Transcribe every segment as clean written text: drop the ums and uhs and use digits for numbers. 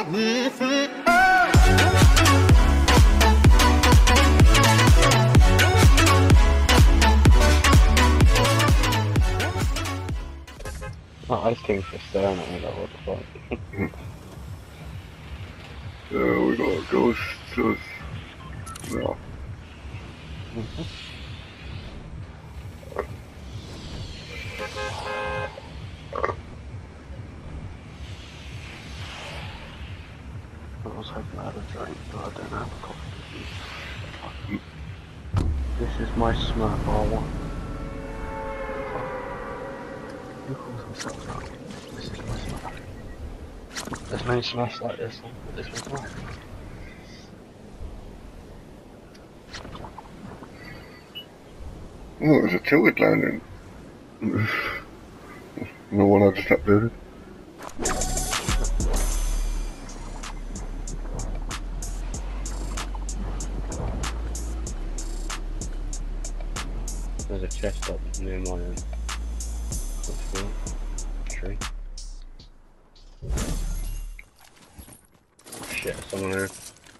Oh, Ice King's just staring at me like, what the fuck? We got ghosts. No. I was hoping I had a drink, but I don't have a coffee. This is my Smurf R1. Who calls themselves up? This is my Smurf. There's many Smurfs like this one, but this one's mine. Oh, it was a tilted landing. No one I just uploaded. There's a chest up near my tree. Shit, someone here.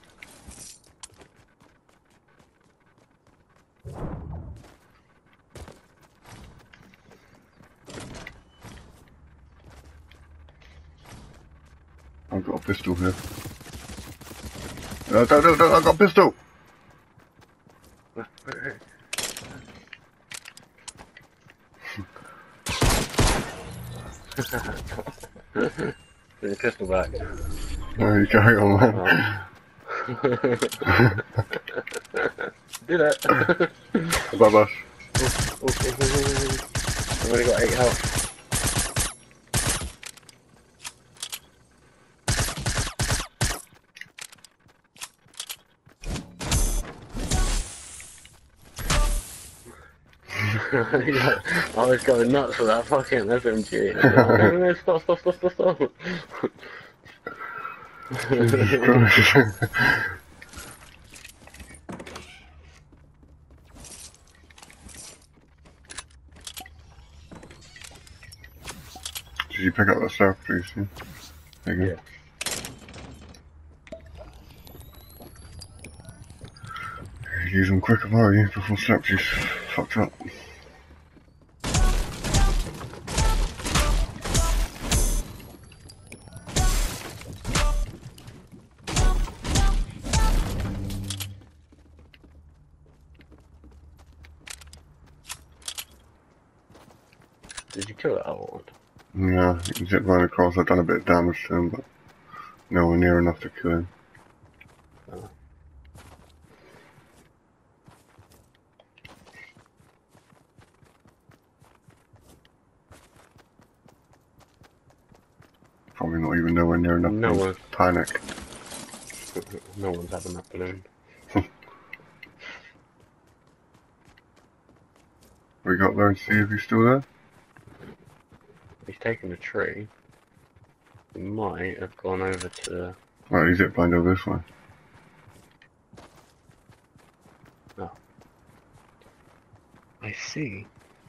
I've got a pistol here. No, don't, I've got a pistol! Put your pistol back. No, you carry on, man. Oh. Do that. Above us. I've only got 8 health. I was going nuts for that fucking SMG. Stop. Jesus Christ. Did you pick up that stuff, please? Yeah. There you go. Yeah. Use them quicker, are you? Before Snapsy's fucked up. Did you kill that other one? Yeah, he zipped right across. I've done a bit of damage to him, but nowhere near enough to kill him. Oh. Probably not even nowhere near enough to panic. No one's having that balloon. We got there and see if he's still there? He's taken a tree. He might have gone over to... Right, he's zip lined over this way. Oh. I see.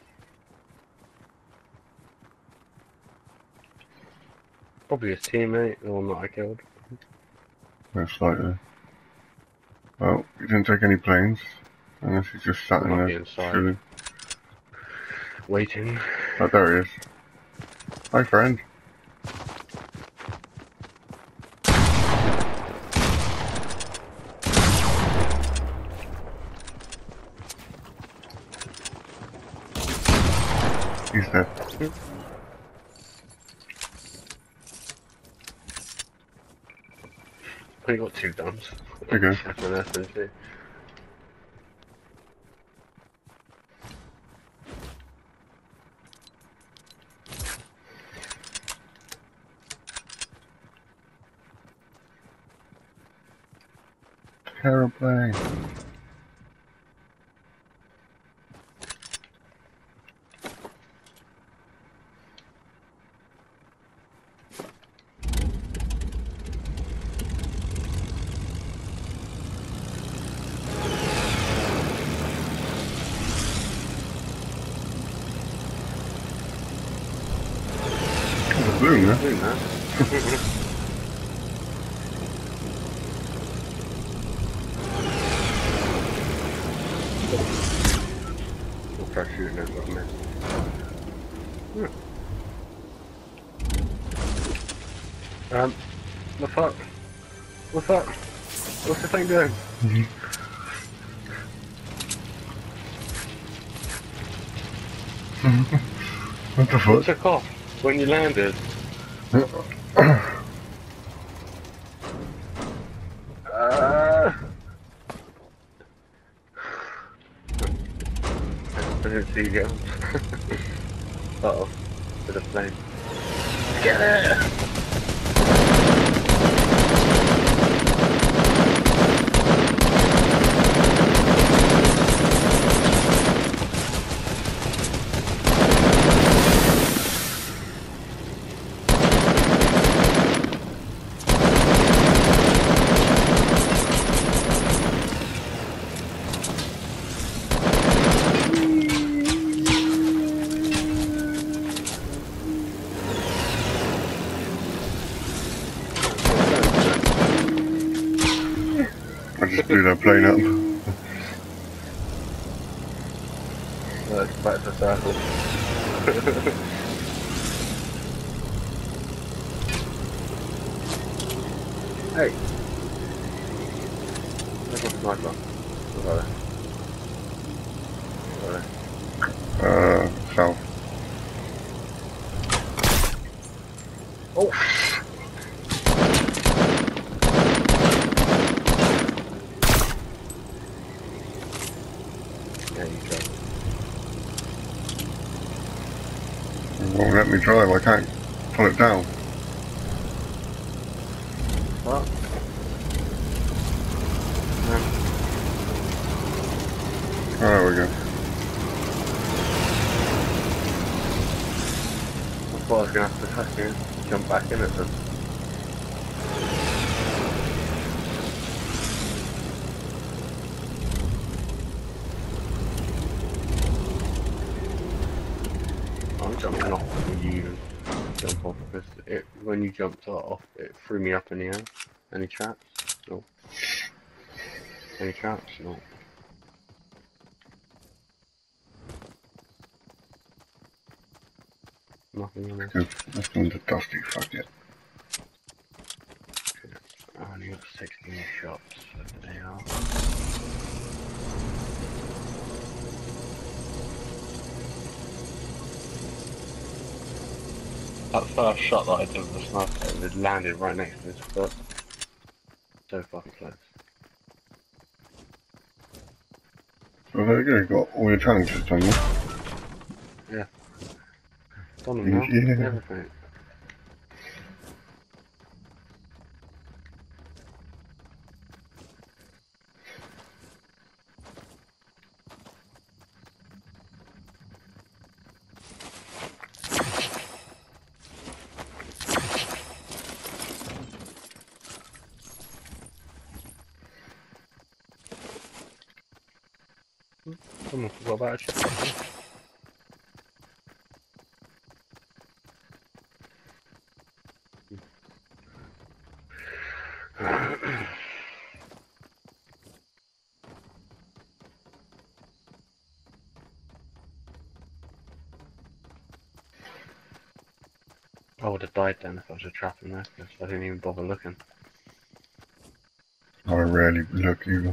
Probably his teammate, the one that I killed. Most likely. Well, he didn't take any planes. Unless he's just sat in there. Chilling. Waiting. Oh, there he is. Hi, friend. He's dead. I got 2 guns. There you go. That's an SMG. Aeroplane. Balloon, huh? shooting it with me. The fuck? What's up? What's the thing doing? What the fuck? It took off when you landed. I didn't see you go. Uh-oh. To the plane. Get it! I just blew that plane up. Let's back to circle. Hey! Where's my sniper? Where are they? South. Oh! Yeah, you go. It won't let me drive, I can't pull it down. What? Oh, there we go. I thought I was going to have to fucking jump back in it then. I'm jumping off when you jump off because when you jumped off, it threw me up in the air. Any traps? No. Any traps? No. Nothing on it. That's going to dusty, fuck it. I only got 16 shots for the AR. That first shot that I did with the sniper, it landed right next to his foot. So fucking close. So there you go, you got all your challenges done, yeah? Yeah. Done them now. Yeah. Everything. Come on, forgot about a chip. I would have died then if I was a trap in there, because I didn't even bother looking. I rarely look either.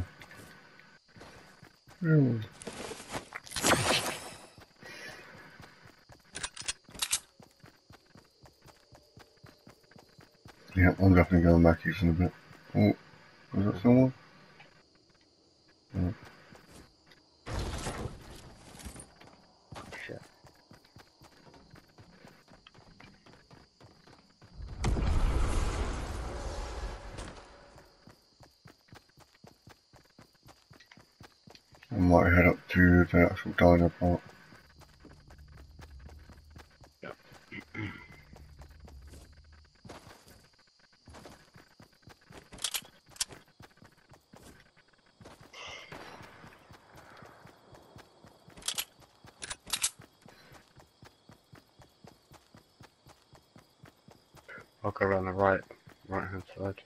Yeah, I'm definitely going back using a bit. Oh, was that someone? Yeah. Shit. I might head up to the actual diner part. Yep. I'll go around the right hand side.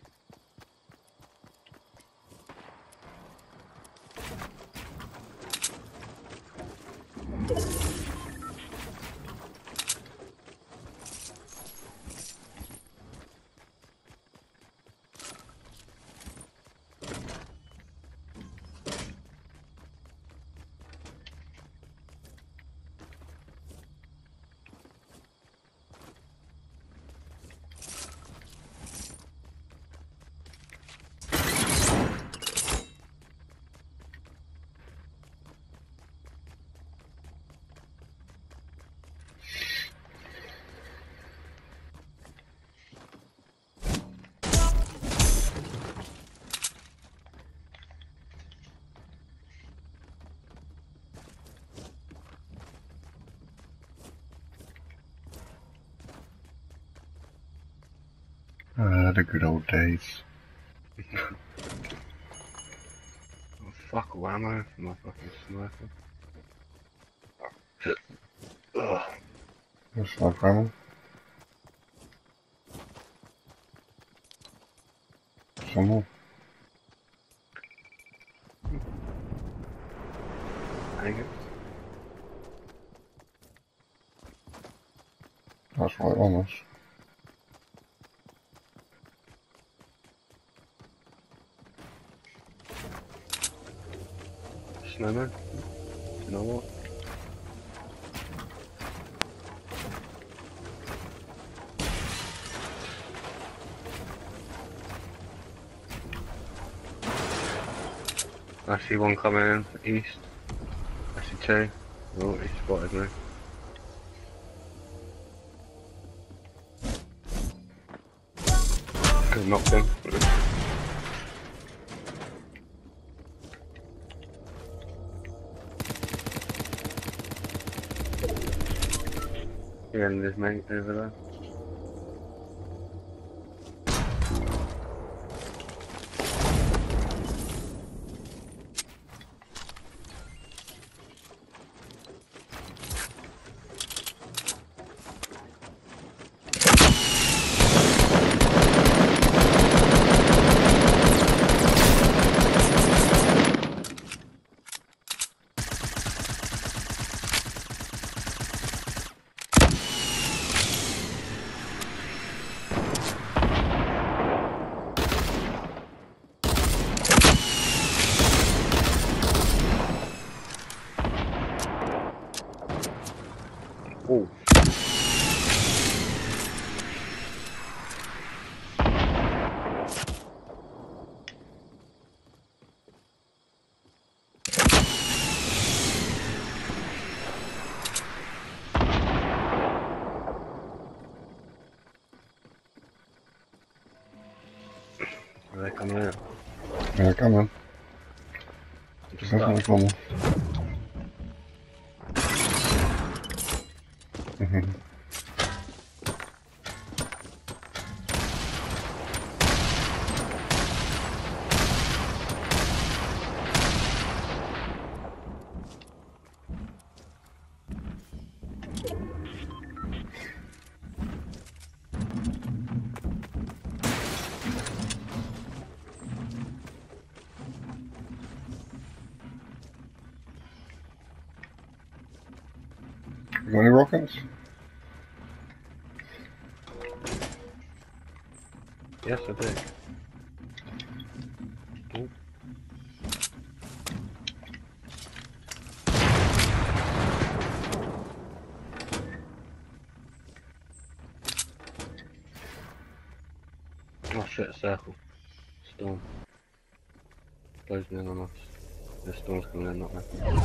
The good old days. Oh, fuck all ammo for my fucking sniper. Ugh. That's sniper ammo. Some more. Hang it. That's right on us. Snowman? You know what? I see one coming in east. I see two. Oh, he spotted me. Could knock him. Yeah, and there's mate over there. Oh. Are they coming out? Yeah, come on. Definitely come on. You got any rockets? Yes, I do. Oh. Oh shit, circle. Storm. Closing in on us. The storm's coming in, not me.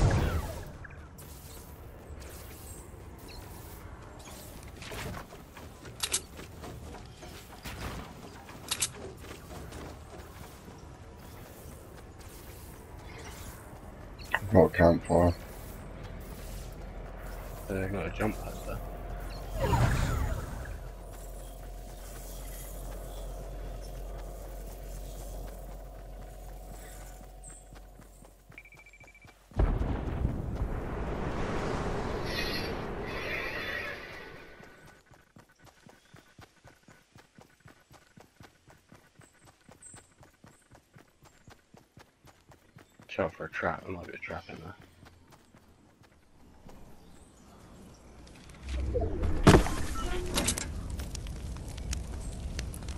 I've got a campfire. They've got a jump pad there. Watch out for a trap, there might be a trap in there.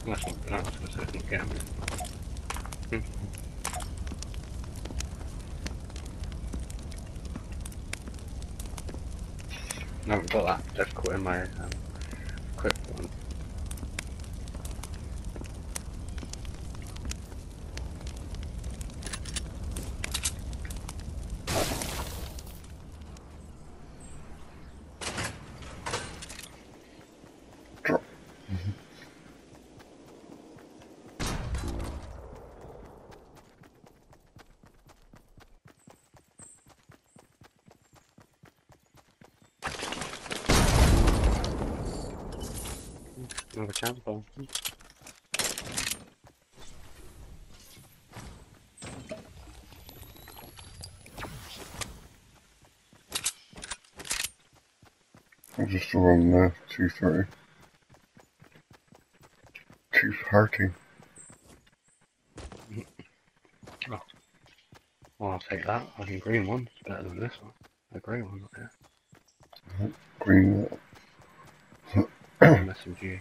That's not, no, I was going to say it's not getting me. I haven't got that death quit in my quick one. Another chance ball. I'll just run there, 230. 230. Oh. Well, I'll take that. I think green one. It's better than this one. The grey one up here. Green wall. SMG.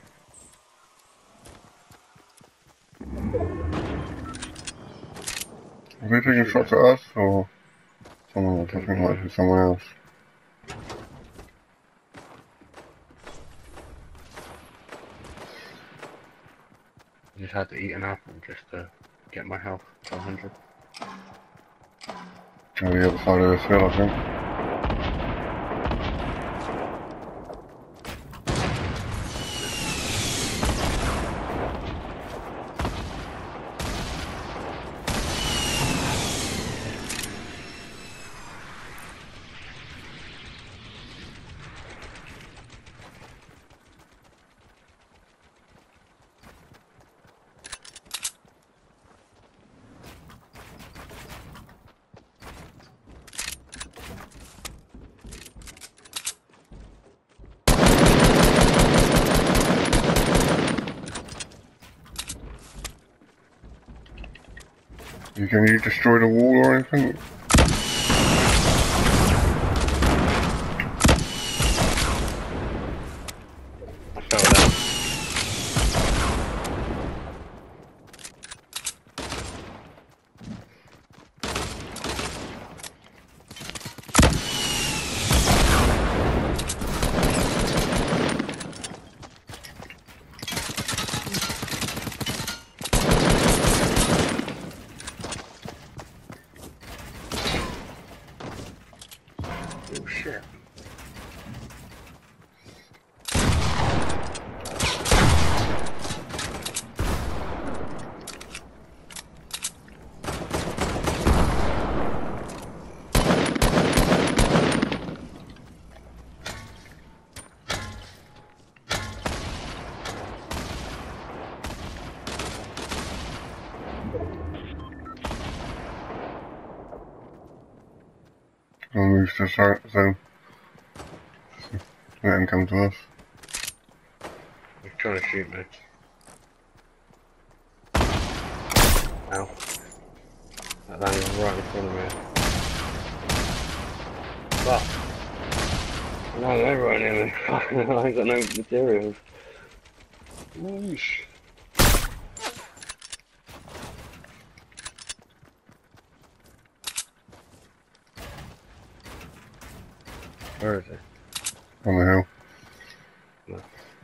Are they taking shots at us, or someone else? I think it might be someone else. I just had to eat an apple just to get my health to 100. On the other side of this hill, I think. Can you destroy the wall or anything? I fell down. Oh shit. We'll move to the zone. Let him come to us. He's trying to shoot me. Ow. That landed right in front of me. Fuck. No, they're right near me. I ain't got no materials. Whoosh. Where is it? On the hill. No.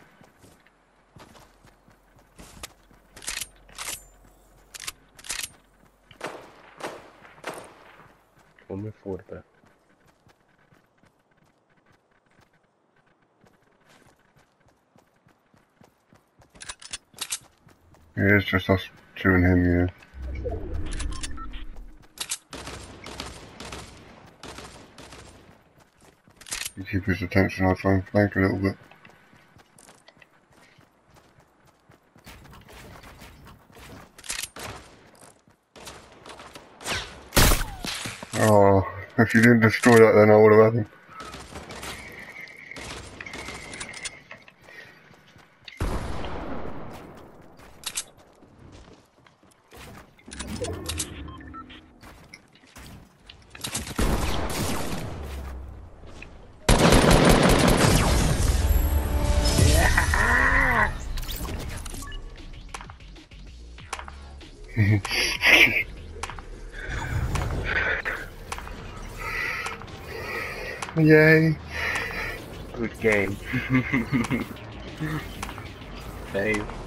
We'll move forward a bit. Yeah, it's just us two and him, yeah. You keep his attention, I'll try and flank a little bit. Oh, if you didn't destroy that then I would have had him. Yay! Good game. Dave.